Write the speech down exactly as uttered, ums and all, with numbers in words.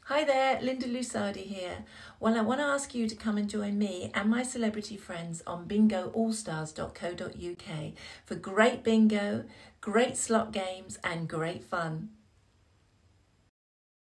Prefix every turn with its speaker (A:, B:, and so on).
A: Hi there, Linda Lusardi here. Well, I want to ask you to come and join me and my celebrity friends on bingo all stars dot co dot U K for great bingo, great slot games and great fun.